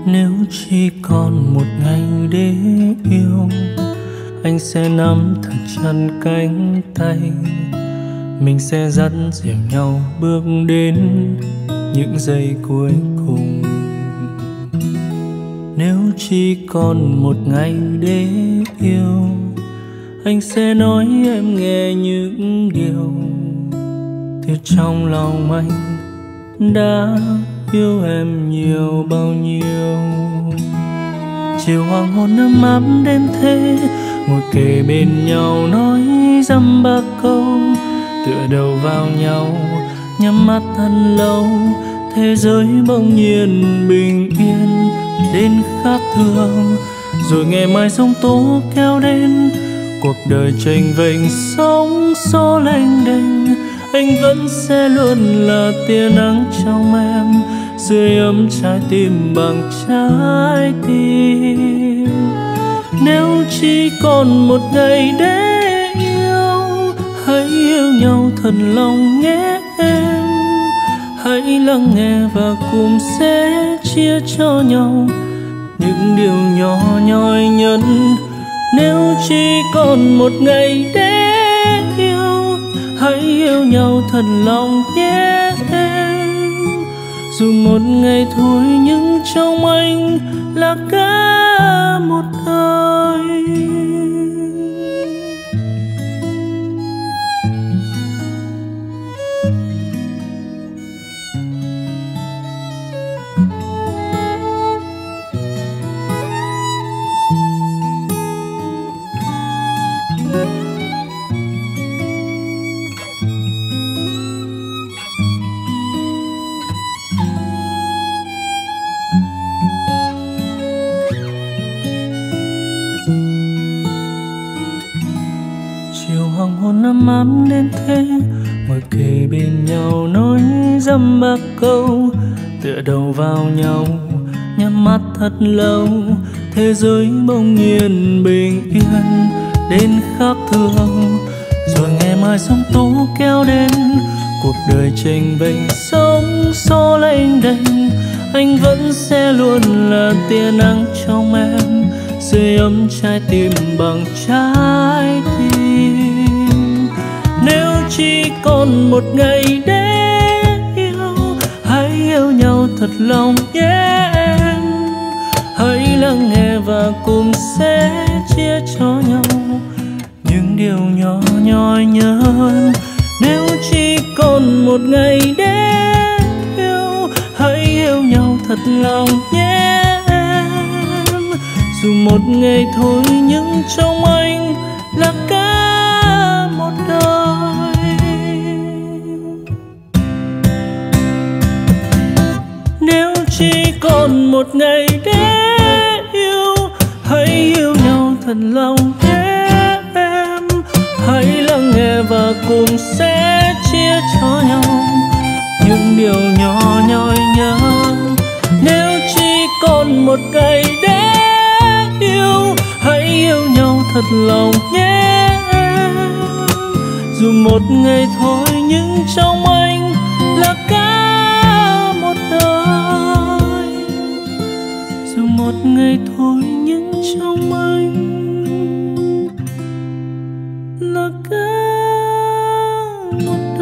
Nếu chỉ còn một ngày để yêu, anh sẽ nắm thật chặt cánh tay, mình sẽ dắt dìu nhau bước đến những giây cuối cùng. Nếu chỉ còn một ngày để yêu, anh sẽ nói em nghe những điều từ trong lòng anh đã yêu em nhiều bao nhiêu. Chiều hoàng hôn ấm áp đêm thế, ngồi kề bên nhau nói dăm ba câu, tựa đầu vào nhau nhắm mắt thật lâu. Thế giới bỗng nhiên bình yên đến khác thường, rồi ngày mai giông tố kéo đến, cuộc đời chênh vênh sóng gió lênh đênh. Anh vẫn sẽ luôn là tia nắng trong em, sưởi ấm trái tim bằng trái tim. Nếu chỉ còn một ngày để yêu, hãy yêu nhau thật lòng nhé em. Hãy lắng nghe và cùng sẻ chia cho nhau những điều nhỏ nhoi nhất. Nếu chỉ còn một ngày để yêu, hãy yêu nhau thật lòng nhé em. Dù một ngày thôi nhưng trong anh là cả một đời. Hoàng hôn ấm áp đêm thế, ngồi kề bên nhau nói dăm ba câu, tựa đầu vào nhau nhắm mắt thật lâu. Thế giới bỗng nhiên bình yên đến khác thường, rồi ngày mai giông tố kéo đến, cuộc đời chênh vênh sóng gió lênh đênh. Anh vẫn sẽ luôn là tia nắng trong em, sưởi ấm trái tim bằng trái tim. Nếu chỉ còn một ngày để yêu, hãy yêu nhau thật lòng nhé em. Hãy lắng nghe và cùng sẻ chia cho nhau những điều nhỏ nhoi nhất. Nếu chỉ còn một ngày để yêu, hãy yêu nhau thật lòng nhé em. Dù một ngày thôi nhưng trong anh là cả một đời. Nếu chỉ còn một ngày để yêu, hãy yêu nhau thật lòng nhé em. Hãy lắng nghe và cùng sẻ chia cho nhau những điều nhỏ nhoi nhất. Nếu chỉ còn một ngày để yêu, hãy yêu nhau thật lòng nhé em. Dù một ngày thôi nhưng trong anh là cả một đời. Dù một ngày thôi nhưng trong anh là cả một đời.